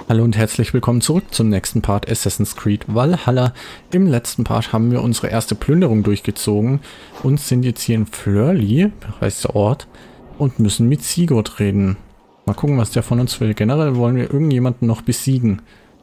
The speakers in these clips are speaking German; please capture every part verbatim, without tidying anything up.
Hallo und herzlich willkommen zurück zum nächsten Part Assassin's Creed Valhalla. Im letzten Part haben wir unsere erste Plünderung durchgezogen und sind jetzt hier in Flörli, heißt der Ort, und müssen mit Sigurd reden. Mal gucken, was der von uns will. Generell wollen wir irgendjemanden noch besiegen.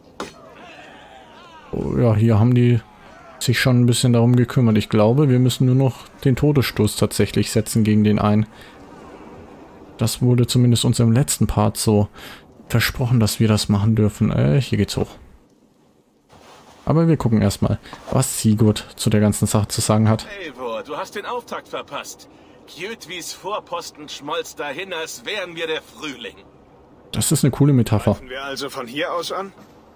Oh, ja, hier haben die sich schon ein bisschen darum gekümmert. Ich glaube, wir müssen nur noch den Todesstoß tatsächlich setzen gegen den einen. Das wurde zumindest uns im letzten Part so versprochen, dass wir das machen dürfen. Äh, hier geht's hoch. Aber wir gucken erstmal, was Sigurd zu der ganzen Sache zu sagen hat. Eivor, du hast den Auftakt verpasst. Kjötvis Vorposten schmolz dahin, als wären wir der Frühling. Das ist eine coole Metapher. Fangen wir also von hier aus an?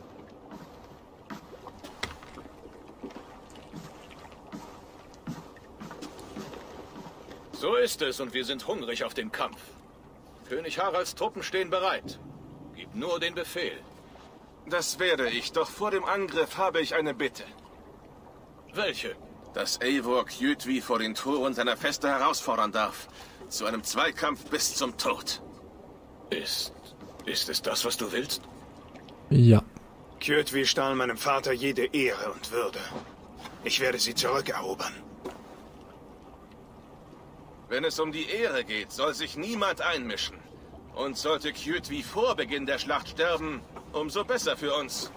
So ist es und wir sind hungrig auf den Kampf. König Haralds Truppen stehen bereit. Gib nur den Befehl. Das werde ich, doch vor dem Angriff habe ich eine Bitte. Welche? Dass Eivor Kjötvi vor den Toren seiner Feste herausfordern darf. Zu einem Zweikampf bis zum Tod. Ist... ist es das, was du willst? Ja. Kjötvi stahl meinem Vater jede Ehre und Würde. Ich werde sie zurückerobern. Wenn es um die Ehre geht, soll sich niemand einmischen. Und sollte Kjötvi vor Beginn der Schlacht sterben, umso besser für uns.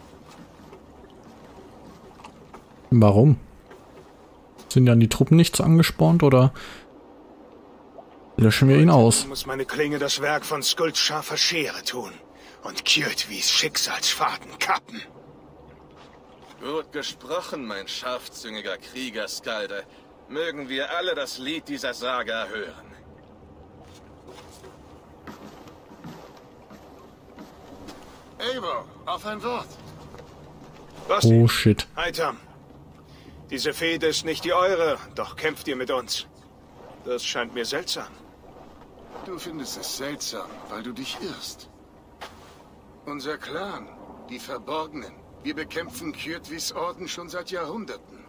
Warum? Sind dann die Truppen nicht so angespornt oder löschen wir ihn aus? Muss meine Klinge das Werk von Skuld scharfer Schere tun und Kjötvis Schicksalsfaden kappen. Gut gesprochen, mein scharfzüngiger Kriegerskalde. Mögen wir alle das Lied dieser Saga hören. Eivor, auf ein Wort. Oh shit. Heitam, diese Fehde ist nicht die eure, doch kämpft ihr mit uns. Das scheint mir seltsam. Du findest es seltsam, weil du dich irrst. Unser Clan, die Verborgenen, wir bekämpfen Kjötvis Orden schon seit Jahrhunderten.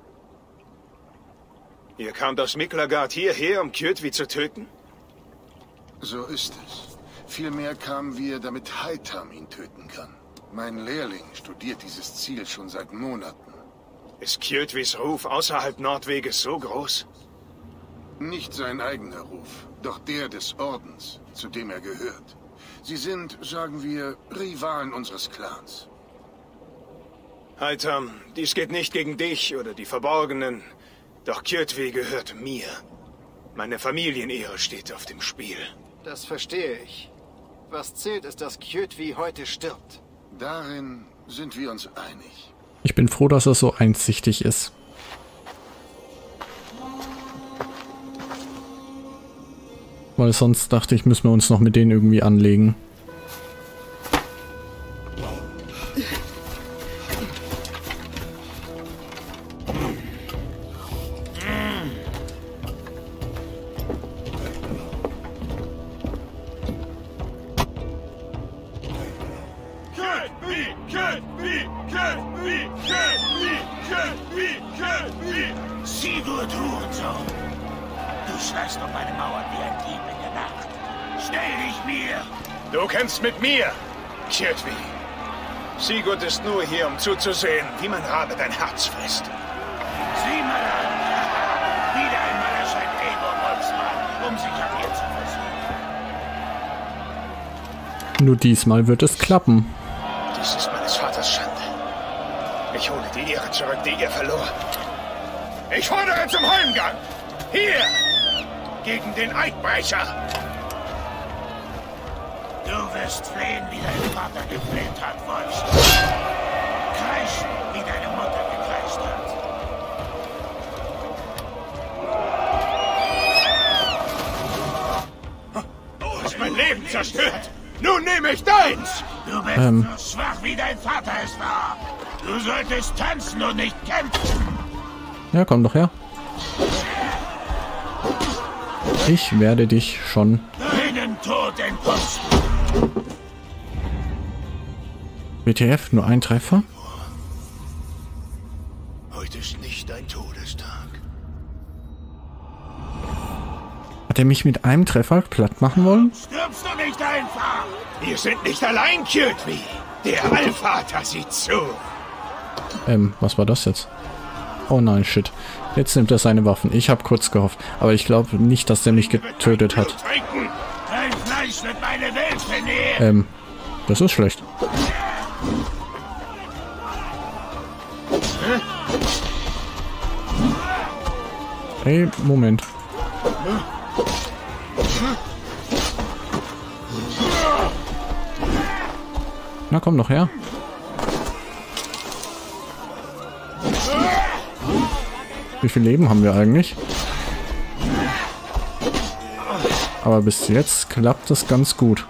Ihr kamt aus Miklagard hierher, um Kjötvi zu töten? So ist es. Vielmehr kamen wir, damit Heitam ihn töten kann. Mein Lehrling studiert dieses Ziel schon seit Monaten. Ist Kjötvis Ruf außerhalb Nordweges so groß? Nicht sein eigener Ruf, doch der des Ordens, zu dem er gehört. Sie sind, sagen wir, Rivalen unseres Clans. Heitam, dies geht nicht gegen dich oder die Verborgenen. Doch Kjötvi gehört mir. Meine Familienehre steht auf dem Spiel. Das verstehe ich. Was zählt, ist, dass Kjötvi heute stirbt. Darin sind wir uns einig. Ich bin froh, dass er so einsichtig ist. Weil sonst dachte ich, müssen wir uns noch mit denen irgendwie anlegen. Sigurd Hurensohn! Du schleichst um meine Mauern wie ein Dieb in der Nacht. Stell dich mir! Du kämpfst mit mir, Kjötvi. Sigurd ist nur hier, um zuzusehen, wie mein Rabe dein Herz frisst. Sieh mal an! Wieder einmal erscheint Eivor Holzmann, um sich an mir zu versuchen. Nur diesmal wird es klappen. Dies ist meines Vaters Schande. Ich hole die Ehre zurück, die ihr verlor. Ich fordere zum Heimgang! Hier! Gegen den Eidbrecher! Du wirst flehen, wie dein Vater gefleht hat, Wolfs. Kreischen, wie deine Mutter gekreischt hat. Du hast mein Leben zerstört! Nun nehme ich deins! Du bist Ähm. so schwach, wie dein Vater es war. Du solltest tanzen und nicht kämpfen. Ja, komm doch her. Ich werde dich schon... Deinen Tod entkosten. W T F, nur ein Treffer? Heute ist nicht dein Todestag. Hat er mich mit einem Treffer platt machen wollen? Stirbst du nicht einfach? Wir sind nicht allein, Kjötvi. Der Allvater sieht zu. Ähm, was war das jetzt? Oh nein, shit. Jetzt nimmt er seine Waffen. Ich habe kurz gehofft. Aber ich glaube nicht, dass er mich getötet hat. Dein Fleisch wird meine Welt vernehmen. Ähm, das ist schlecht. Hey, Moment. Na, komm doch her. Wie viel Leben haben wir eigentlich? Aber bis jetzt klappt das ganz gut.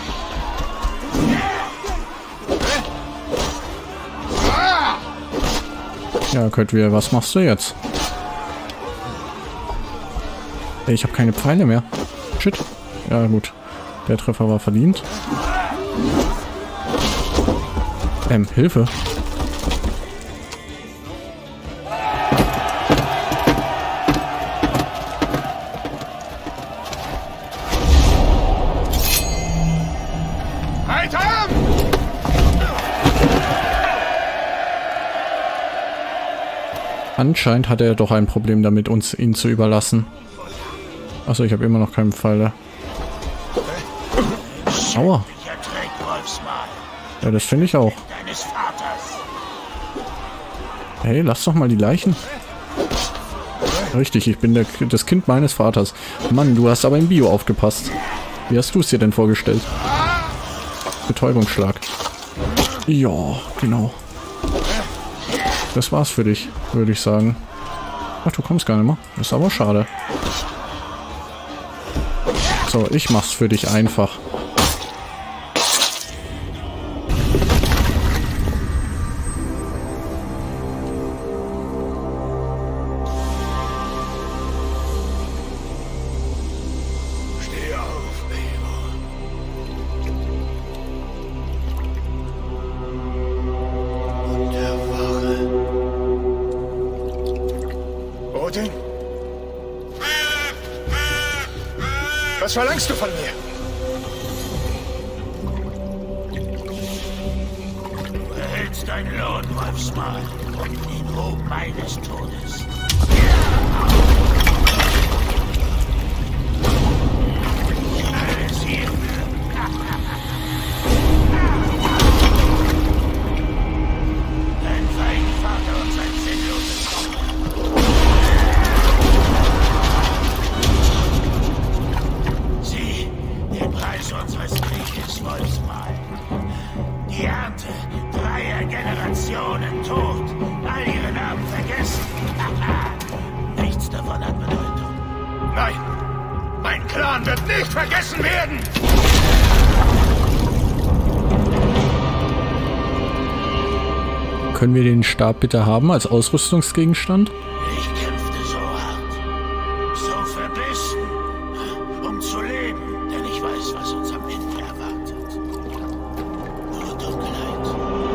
Ja, Köttwier, was machst du jetzt? Ey, ich habe keine Pfeile mehr. Shit. Ja, gut. Der Treffer war verdient. Ähm, Hilfe. Anscheinend hat er doch ein Problem damit, uns ihn zu überlassen. Achso, ich habe immer noch keinen Pfeil. Aua. Ja, das finde ich auch. Hey, lass doch mal die Leichen. Richtig, ich bin der, das Kind meines Vaters. Mann, du hast aber im Bio aufgepasst. Wie hast du es dir denn vorgestellt? Betäubungsschlag. Ja, genau. Das war's für dich, würde ich sagen. Ach, du kommst gar nicht mehr. Das ist aber schade. So, ich mach's für dich einfach. Steh auf, Eivor. Und der Wache. Odin? Was verlangst du von mir? Du erhältst deinen Lohn, Wolfsmal, und den Ruhm meines Todes. Alles hier. Dein Vater und sein sinnloses den Preis unseres Krieges, Wolfsmal. Die Ernte dreier Generationen tot, all ihre Namen vergessen. Nichts davon hat Bedeutung. Nein, mein Clan wird nicht vergessen werden! Können wir den Stab bitte haben als Ausrüstungsgegenstand? Ich kämpfte so hart, so verbissen, um zu leben. Denn ich weiß, was uns am Ende erwartet. Nur Dunkelheit.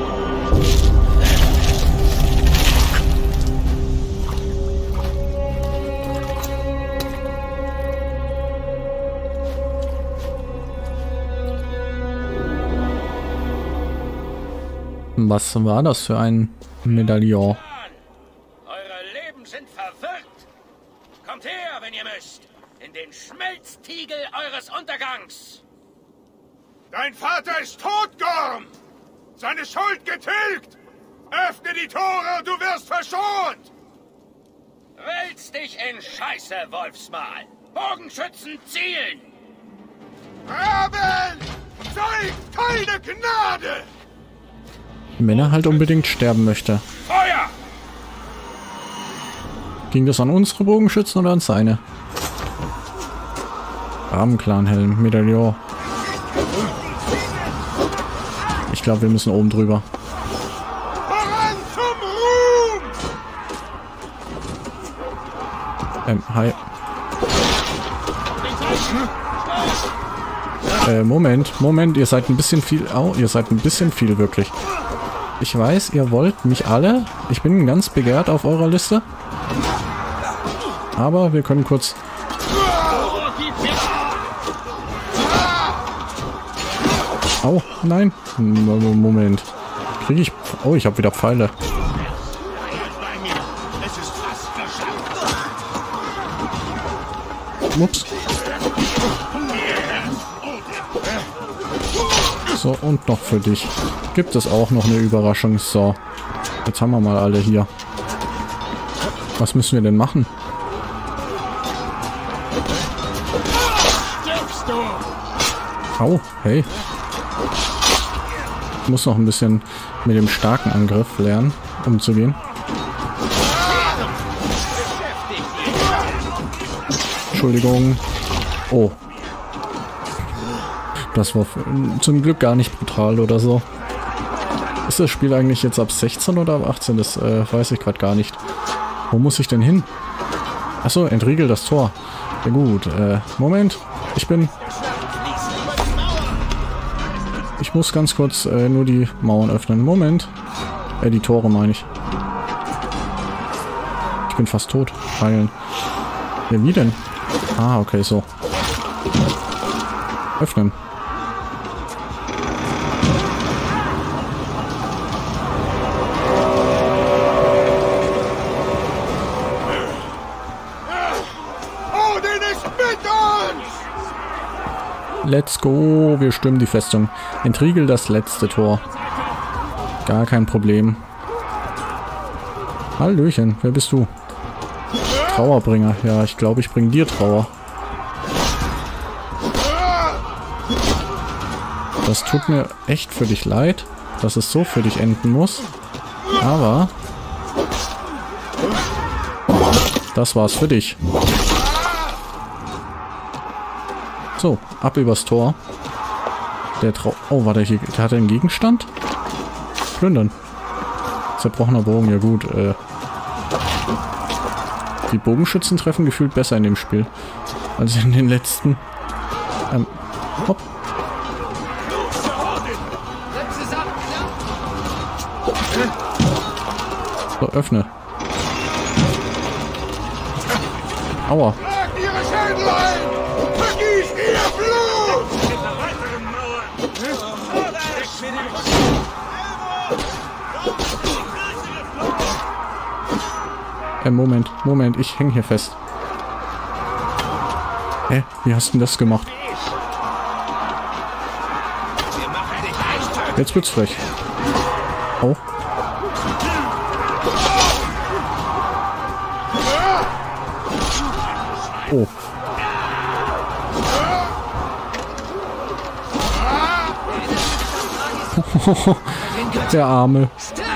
Was war das für ein Medaillon? Eure Leben sind verwirrt. Kommt her, wenn ihr müsst. In den Schmelztiegel eures Untergangs. Dein Vater ist tot, Gorm! Seine Schuld getilgt! Öffne die Tore und du wirst verschont! Wälz dich in Scheiße, Wolfsmal. Bogenschützen zielen! Raben! Zeig keine Gnade! Wenn er halt unbedingt sterben möchte. Feuer! Ging das an unsere Bogenschützen oder an seine? Rabenclan-Helm, Medaillon. Ich glaube, wir müssen oben drüber. Voran zum Ruhm! Ähm, hi. Äh, Moment, Moment, ihr seid ein bisschen viel... Oh, ihr seid ein bisschen viel, wirklich. Ich weiß, ihr wollt mich alle. Ich bin ganz begehrt auf eurer Liste. Aber wir können kurz... Au, nein. Moment. Kriege ich... Oh, ich habe wieder Pfeile. Ups. So, und noch für dich. Gibt es auch noch eine Überraschung. So. Jetzt haben wir mal alle hier. Was müssen wir denn machen? Au, hey. Ich muss noch ein bisschen mit dem starken Angriff lernen, umzugehen. Entschuldigung. Oh. Das war zum Glück gar nicht brutal oder so. Ist das Spiel eigentlich jetzt ab sechzehn oder ab achtzehn? Das äh, weiß ich gerade gar nicht. Wo muss ich denn hin? Achso, entriegel das Tor. Ja gut, äh, Moment. Ich bin... Ich muss ganz kurz äh, nur die Mauern öffnen. Moment. Äh, die Tore meine ich. Ich bin fast tot. Heilen. Ja, wie denn? Ah, okay, so. Öffnen. Let's go. Wir stürmen die Festung. Entriegel das letzte Tor. Gar kein Problem. Hallöchen, wer bist du? Trauerbringer. Ja, ich glaube, ich bringe dir Trauer. Das tut mir echt für dich leid, dass es so für dich enden muss. Aber das war's für dich. So, ab übers Tor. Der Trau... Oh, war der hier... Der hat einen Gegenstand? Plündern. Zerbrochener Bogen, ja gut. Äh, die Bogenschützen treffen gefühlt besser in dem Spiel. Als in den letzten. Ähm, hopp. So, öffne. Aua. Äh, Moment, Moment, ich hänge hier fest. Hä? Wie hast du denn das gemacht? Jetzt wird's frech. Oh. Oh. Der Arme.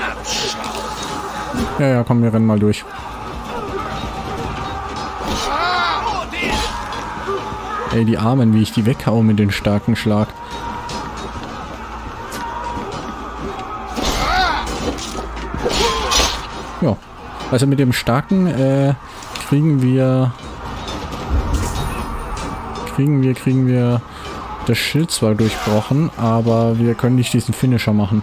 Ja, ja, komm, wir rennen mal durch. Ey, die Armen, wie ich die weghaue mit den starken Schlag. Ja, also mit dem starken äh, kriegen wir... Kriegen wir, kriegen wir... Das Schild zwar durchbrochen, aber wir können nicht diesen Finisher machen.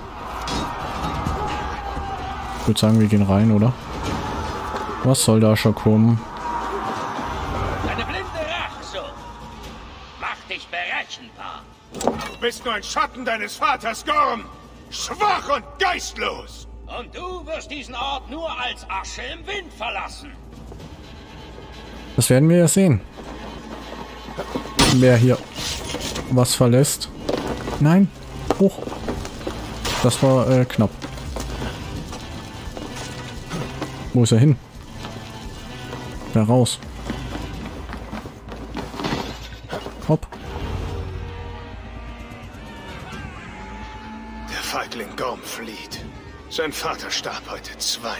Ich würde sagen, wir gehen rein, oder? Was soll da schon kommen? Eine blinde Rache. Mach dich berechenbar. Du bist nur ein Schatten deines Vaters, Gorm. Schwach und geistlos. Und du wirst diesen Ort nur als Asche im Wind verlassen. Das werden wir ja sehen. Wer hier was verlässt. Nein. Hoch. Das war äh, knapp. Wo ist er hin? Da raus. Hopp. Der Feigling Gorm flieht. Sein Vater starb heute zweimal.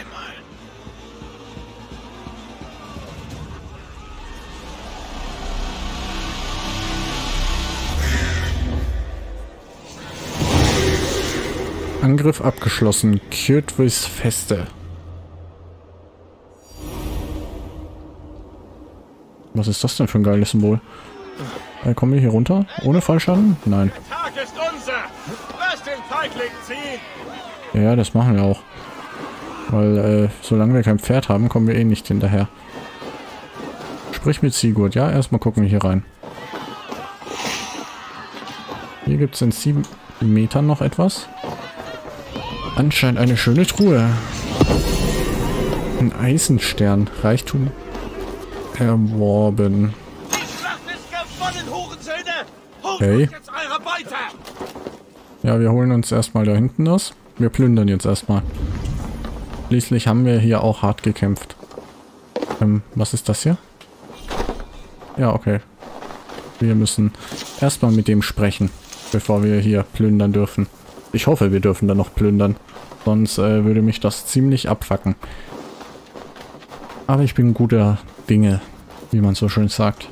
Angriff abgeschlossen. Kjotvis Feste. Was ist das denn für ein geiles Symbol? Äh, kommen wir hier runter? Ohne Fallschaden? Nein. Der Tag ist unser! Lass den Feigling ziehen! Ja, das machen wir auch. Weil, äh, solange wir kein Pferd haben, kommen wir eh nicht hinterher. Sprich mit Sigurd. Ja, erstmal gucken wir hier rein. Hier gibt es ein sieben... Metern noch etwas. Anscheinend eine schöne Truhe. Ein Eisenstern. Reichtum erworben. Die Schlacht ist gewonnen, Hurensöhne! Holt Okay. euch jetzt eure Beute! Ja, wir holen uns erstmal da hinten das. Wir plündern jetzt erstmal. Schließlich haben wir hier auch hart gekämpft. Ähm, was ist das hier? Ja, okay. Wir müssen erstmal mit dem sprechen, bevor wir hier plündern dürfen. Ich hoffe, wir dürfen dann noch plündern. Sonst äh, würde mich das ziemlich abfacken. Aber ich bin guter Dinge, wie man so schön sagt.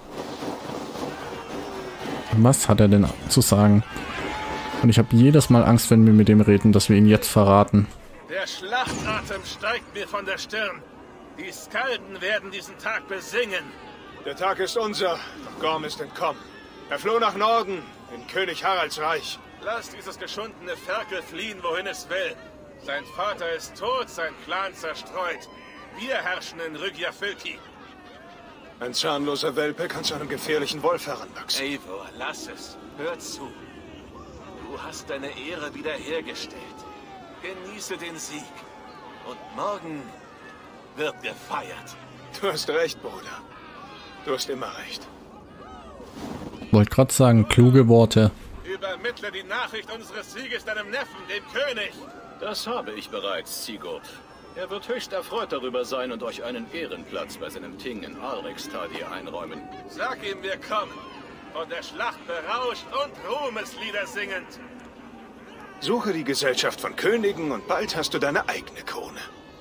Was hat er denn zu sagen? Und ich habe jedes Mal Angst, wenn wir mit dem reden, dass wir ihn jetzt verraten. Der Schlachtatem steigt mir von der Stirn. Die Skalden werden diesen Tag besingen. Der Tag ist unser, doch Gorm ist entkommen. Er floh nach Norden, in König Haralds Reich. Lass dieses geschundene Ferkel fliehen, wohin es will. Sein Vater ist tot, sein Clan zerstreut. Wir herrschen in Rygjafylki. Ein zahnloser Welpe kann zu einem gefährlichen Wolf heranwachsen. Eivor, lass es. Hör zu. Du hast deine Ehre wiederhergestellt. Genieße den Sieg. Und morgen wird gefeiert. Du hast recht, Bruder. Du hast immer recht. Wollte gerade sagen, kluge Worte. Übermittle die Nachricht unseres Sieges deinem Neffen, dem König. Das habe ich bereits, Sigurd. Er wird höchst erfreut darüber sein und euch einen Ehrenplatz bei seinem Ting in Alrekstadie einräumen. Sag ihm, wir kommen. Von der Schlacht berauscht und Ruhmeslieder singend. Suche die Gesellschaft von Königen und bald hast du deine eigene Krone.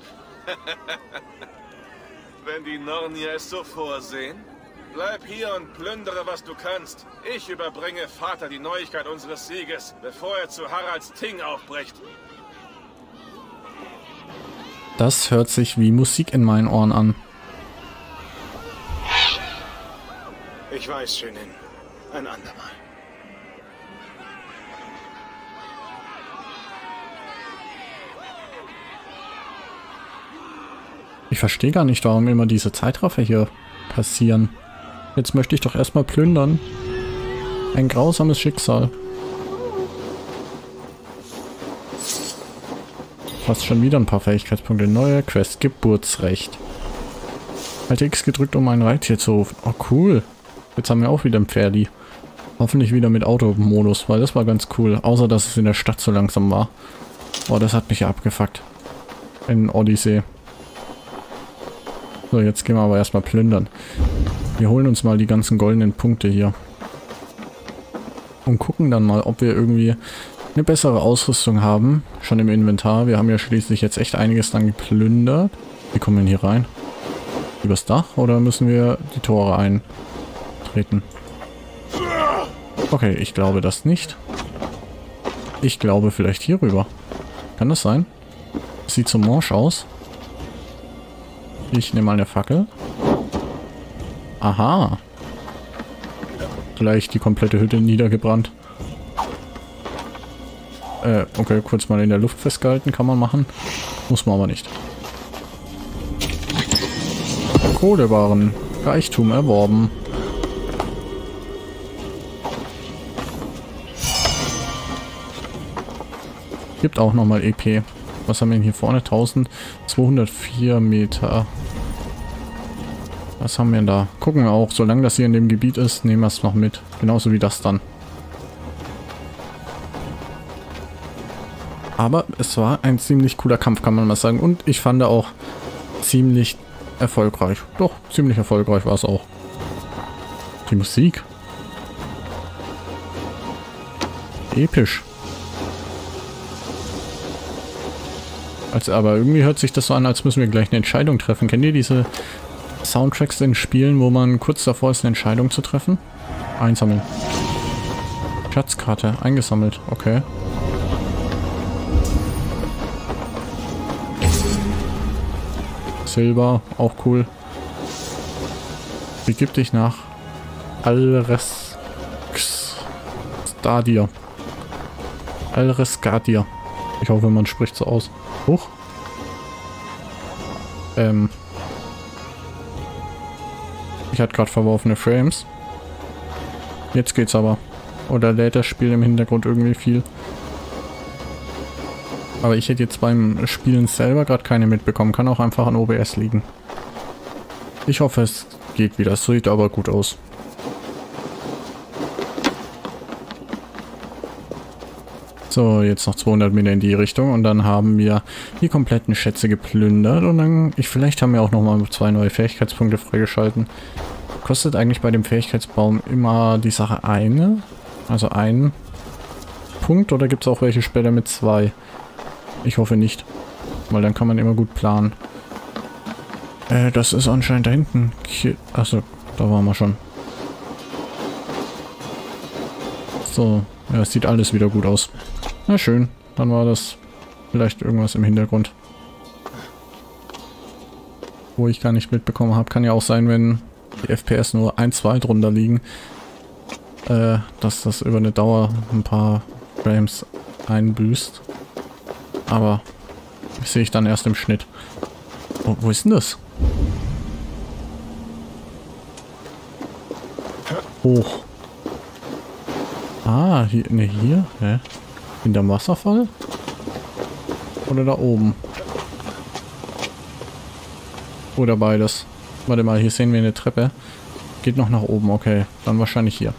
Wenn die Nornier es so vorsehen, bleib hier und plündere, was du kannst. Ich überbringe Vater die Neuigkeit unseres Sieges, bevor er zu Haralds Ting aufbricht. Das hört sich wie Musik in meinen Ohren an. Ich weiß, Schönin. Ein andermal. Ich verstehe gar nicht, warum immer diese Zeitraffer hier passieren. Jetzt möchte ich doch erstmal plündern. Ein grausames Schicksal. Fast schon wieder ein paar Fähigkeitspunkte. Neue Quest, Geburtsrecht. Halte X gedrückt, um ein Reittier zu rufen. Oh, cool. Jetzt haben wir auch wieder ein Pferdi. Hoffentlich wieder mit Automodus, weil das war ganz cool. Außer, dass es in der Stadt so langsam war. Boah, das hat mich ja abgefuckt. In Odyssey. So, jetzt gehen wir aber erstmal plündern. Wir holen uns mal die ganzen goldenen Punkte hier. Und gucken dann mal, ob wir irgendwie eine bessere Ausrüstung haben. Schon im Inventar. Wir haben ja schließlich jetzt echt einiges dann geplündert. Wie kommen wir denn hier rein? Übers Dach oder müssen wir die Tore eintreten? Okay, ich glaube das nicht. Ich glaube vielleicht hier rüber. Kann das sein? Sieht so morsch aus. Ich nehme mal eine Fackel. Aha. Gleich die komplette Hütte niedergebrannt. Äh, okay, kurz mal in der Luft festgehalten, kann man machen. Muss man aber nicht. Kohlewaren. Reichtum erworben. Gibt auch nochmal E P. Was haben wir denn hier vorne? eintausendzweihundertvier Meter. Was haben wir denn da? Gucken wir auch. Solange das hier in dem Gebiet ist, nehmen wir es noch mit. Genauso wie das dann. Aber es war ein ziemlich cooler Kampf, kann man mal sagen. Und ich fand auch ziemlich erfolgreich. Doch, ziemlich erfolgreich war es auch. Die Musik. Episch. Also, aber irgendwie hört sich das so an, als müssen wir gleich eine Entscheidung treffen. Kennt ihr diese Soundtracks in Spielen, wo man kurz davor ist, eine Entscheidung zu treffen? Einsammeln. Schatzkarte, eingesammelt. Okay. Silber, auch cool. Begib dich nach Alresgadir. Alresgadir. Ich hoffe, man spricht so aus. Hoch. Ähm. Ich hatte gerade verworfene Frames. Jetzt geht's aber. Oder lädt das Spiel im Hintergrund irgendwie viel? Aber ich hätte jetzt beim Spielen selber gerade keine mitbekommen. Kann auch einfach an O B S liegen. Ich hoffe, es geht wieder. Es sieht aber gut aus. So, jetzt noch zweihundert Meter in die Richtung und dann haben wir die kompletten Schätze geplündert und dann, ich vielleicht haben wir auch nochmal zwei neue Fähigkeitspunkte freigeschalten. Kostet eigentlich bei dem Fähigkeitsbaum immer die Sache eine? Also einen Punkt oder gibt es auch welche später mit zwei? Ich hoffe nicht, weil dann kann man immer gut planen. Äh, das ist anscheinend da hinten. Hier, achso, da waren wir schon. So, ja, es sieht alles wieder gut aus. Na schön, dann war das vielleicht irgendwas im Hintergrund, wo ich gar nicht mitbekommen habe. Kann ja auch sein, wenn die F P S nur ein, zwei drunter liegen, äh, dass das über eine Dauer ein paar Frames einbüßt. Aber das sehe ich dann erst im Schnitt. Oh, wo ist denn das? Hoch. Ah, hier, ne, hier, hä? Hinterm Wasserfall? Oder da oben? Oder beides. Warte mal, hier sehen wir eine Treppe. Geht noch nach oben, okay. Dann wahrscheinlich hier.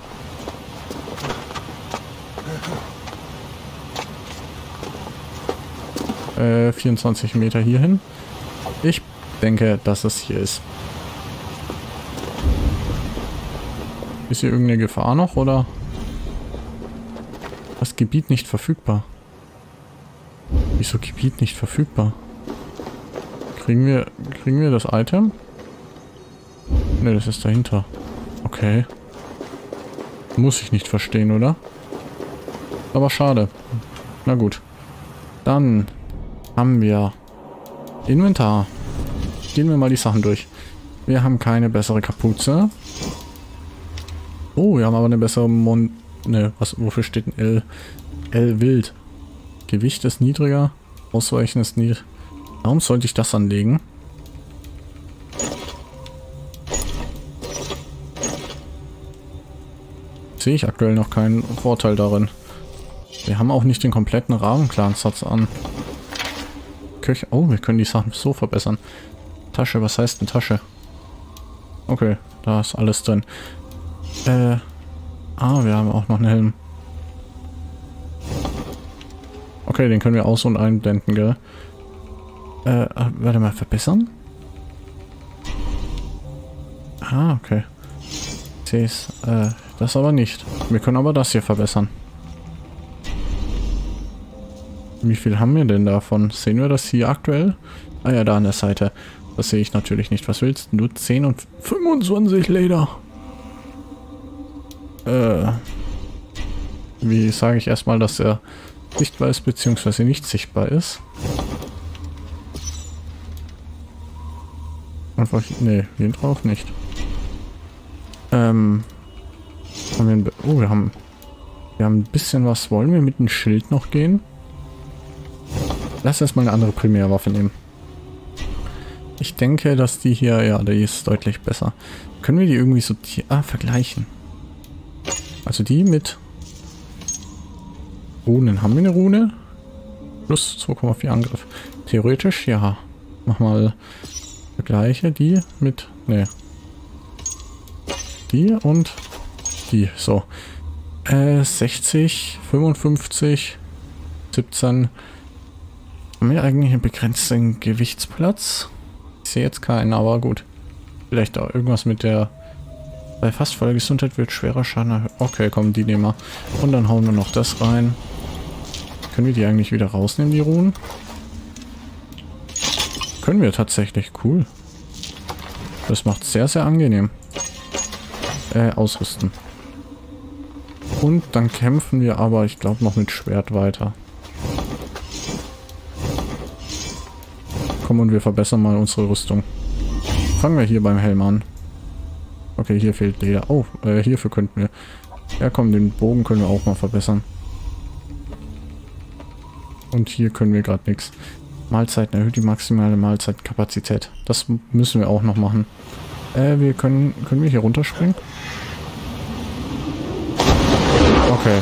Äh, vierundzwanzig Meter hierhin. Ich denke, dass es hier ist. Ist hier irgendeine Gefahr noch, oder? Das Gebiet nicht verfügbar. Wieso Gebiet nicht verfügbar? Kriegen wir, kriegen wir das Item? Ne, das ist dahinter. Okay. Muss ich nicht verstehen, oder? Aber schade. Na gut. Dann haben wir Inventar. Gehen wir mal die Sachen durch. Wir haben keine bessere Kapuze. Oh, wir haben aber eine bessere Mon... Ne, was, wofür steht ein L? L wild. Gewicht ist niedriger. Ausweichen ist niedrig. Warum sollte ich das anlegen? Sehe ich aktuell noch keinen Vorteil darin. Wir haben auch nicht den kompletten Ravenclan-Satz an. Köche. Oh, wir können die Sachen so verbessern. Tasche, was heißt denn Tasche? Okay, da ist alles drin. Äh. Ah, wir haben auch noch einen Helm. Okay, den können wir aus- und einblenden, gell? Äh, warte mal, verbessern? Ah, okay. Ich sehe es. Äh, das aber nicht. Wir können aber das hier verbessern. Wie viel haben wir denn davon? Sehen wir das hier aktuell? Ah ja, da an der Seite. Das sehe ich natürlich nicht. Was willst du? Nur zehn und fünfundzwanzig Leder. Äh, wie sage ich erstmal, dass er sichtbar ist, beziehungsweise nicht sichtbar ist? Einfach, nee, den drauf nicht. Ähm, haben wir ein, oh, wir haben, wir haben ein bisschen was. Wollen wir mit dem Schild noch gehen? Lass erstmal eine andere Primärwaffe nehmen. Ich denke, dass die hier, ja, die ist deutlich besser. Können wir die irgendwie so, ah, vergleichen? Also die mit Runen. Haben wir eine Rune? Plus zwei Komma vier Angriff. Theoretisch, ja. Mach mal vergleiche die mit, ne. Die und die. So. Äh, sechzig, fünfundfünfzig, siebzehn. Haben wir eigentlich einen begrenzten Gewichtsplatz? Ich sehe jetzt keinen, aber gut. Vielleicht auch irgendwas mit der... Bei fast voller Gesundheit wird schwerer Schaden erhöht. Okay, komm, die nehmen wir. Und dann hauen wir noch das rein. Können wir die eigentlich wieder rausnehmen, die Runen? Können wir tatsächlich. Cool. Das macht sehr, sehr angenehm. Äh, ausrüsten. Und dann kämpfen wir aber, ich glaube, noch mit Schwert weiter. Komm, und wir verbessern mal unsere Rüstung. Fangen wir hier beim Helm an. Okay, hier fehlt Leder. Oh, äh, hierfür könnten wir... Ja komm, den Bogen können wir auch mal verbessern. Und hier können wir gerade nichts. Mahlzeiten erhöht die maximale Mahlzeitkapazität. Das müssen wir auch noch machen. Äh, wir können... Können wir hier runterspringen? Okay.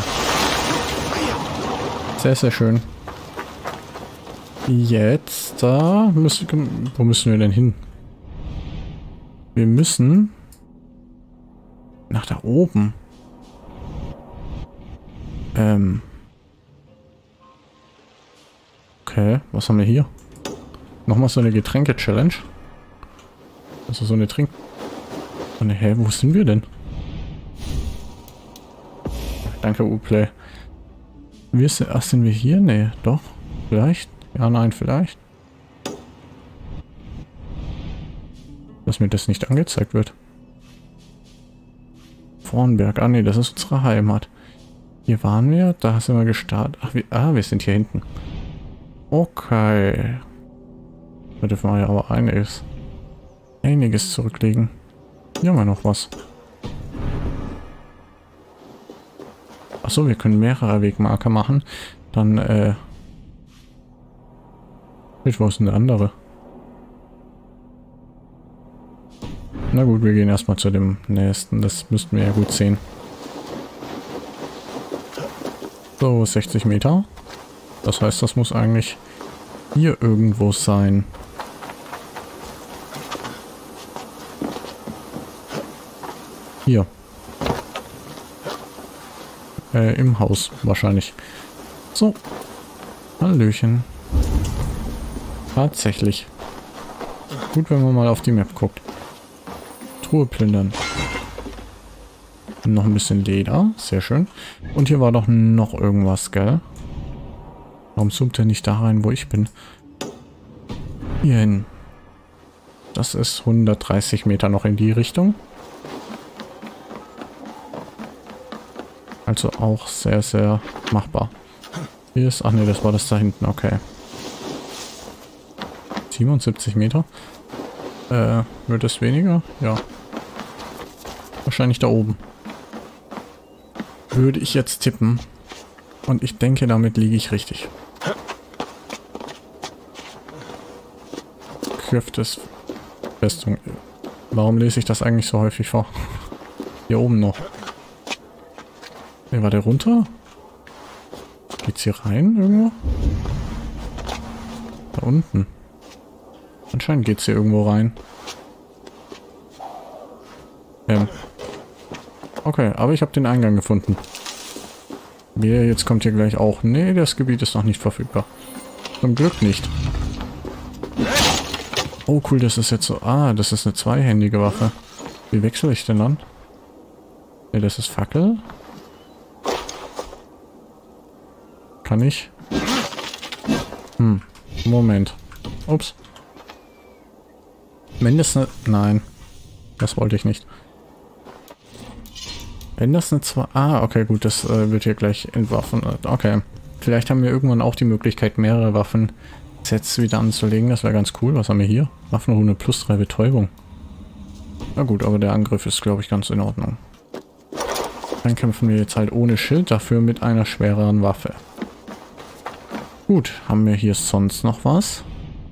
Sehr, sehr schön. Jetzt, da müssen, wo müssen wir denn hin? Wir müssen nach da oben. Ähm. Okay, was haben wir hier? Nochmal so eine Getränke-Challenge. Also so eine Trink... So eine, hä, wo sind wir denn? Danke, Uplay. Wir sind, ach, sind wir hier? Nee, doch. Vielleicht? Ja, nein, vielleicht. Dass mir das nicht angezeigt wird. Vornberg. Ah, nee, das ist unsere Heimat. Hier waren wir. Da sind wir gestartet. Ach, wir, ah, wir sind hier hinten. Okay. Da dürfen wir ja aber einiges, einiges zurücklegen. Hier haben wir noch was. Achso, wir können mehrere Wegmarker machen. Dann, äh... wo ist denn der andere? Na gut, wir gehen erstmal zu dem nächsten. Das müssten wir ja gut sehen. So, sechzig Meter. Das heißt, das muss eigentlich hier irgendwo sein. Hier. Äh, im Haus wahrscheinlich. So. Hallöchen. Tatsächlich. Gut, wenn man mal auf die Map guckt. Truhe plündern. Noch ein bisschen Leder. Sehr schön. Und hier war doch noch irgendwas, gell? Warum zoomt er nicht da rein, wo ich bin? Hier hin. Das ist hundertdreißig Meter noch in die Richtung. Also auch sehr, sehr machbar. Hier ist... Ach ne, das war das da hinten. Okay. siebenundsiebzig Meter. Äh, wird es weniger? Ja. Wahrscheinlich da oben. Würde ich jetzt tippen. Und ich denke, damit liege ich richtig. Küftes Festung. Warum lese ich das eigentlich so häufig vor? Hier oben noch. Ne, war der runter? Geht's hier rein irgendwo? Da unten. Anscheinend geht's hier irgendwo rein. Ähm. Okay, aber ich habe den Eingang gefunden. Wer jetzt kommt hier gleich auch. Nee, das Gebiet ist noch nicht verfügbar. Zum Glück nicht. Oh cool, das ist jetzt so... Ah, das ist eine zweihändige Waffe. Wie wechsle ich denn dann? Ne, das ist Fackel. Kann ich? Hm, Moment. Ups. Wenn das eine... Nein. Das wollte ich nicht. Wenn das eine zwei... Ah, okay, gut, das äh, wird hier gleich entwaffnet. Okay. Vielleicht haben wir irgendwann auch die Möglichkeit, mehrere Waffensets wieder anzulegen. Das wäre ganz cool. Was haben wir hier? Waffenrune plus drei Betäubung. Na gut, aber der Angriff ist, glaube ich, ganz in Ordnung. Dann kämpfen wir jetzt halt ohne Schild, dafür mit einer schwereren Waffe. Gut, haben wir hier sonst noch was?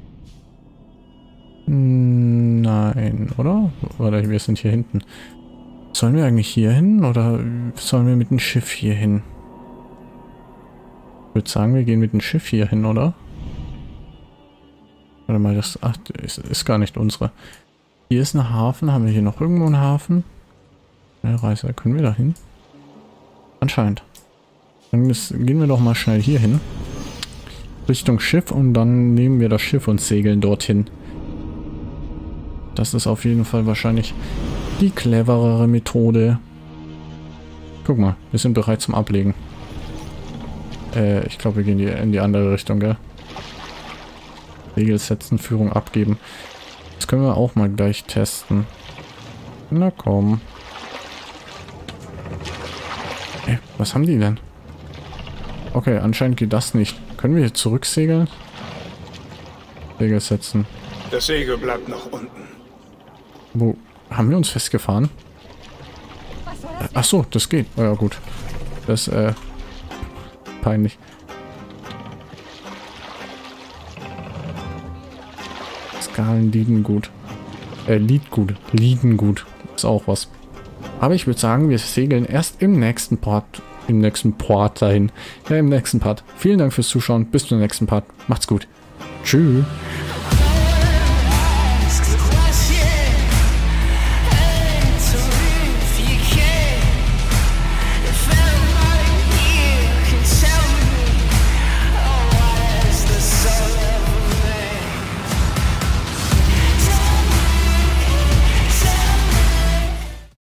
Nein, oder? Oder wir sind hier hinten. Sollen wir eigentlich hier hin oder sollen wir mit dem Schiff hier hin? Ich würde sagen, wir gehen mit dem Schiff hier hin, oder? Warte mal, das ach, ist, ist gar nicht unsere. Hier ist ein Hafen. Haben wir hier noch irgendwo einen Hafen? Ja, Reise, können wir da hin? Anscheinend. Dann ist, gehen wir doch mal schnell hier hin. Richtung Schiff und dann nehmen wir das Schiff und segeln dorthin. Das ist auf jeden Fall wahrscheinlich die cleverere Methode. Guck mal, wir sind bereit zum Ablegen. Äh, ich glaube, wir gehen die, in die andere Richtung, gell? Segel setzen, Führung abgeben. Das können wir auch mal gleich testen. Na komm. Ey, was haben die denn? Okay, anscheinend geht das nicht. Können wir hier zurücksegeln? Segel setzen. Das Segel bleibt noch unten. Wo? Haben wir uns festgefahren? Äh, ach so, das geht. Oh ja, gut. Das, äh... peinlich. Skalen liegen gut. Äh, liegt gut. Liegen gut. Ist auch was. Aber ich würde sagen, wir segeln erst im nächsten Part Im nächsten Part dahin. Ja, im nächsten Part. Vielen Dank fürs Zuschauen. Bis zum nächsten Part. Macht's gut. Tschüss.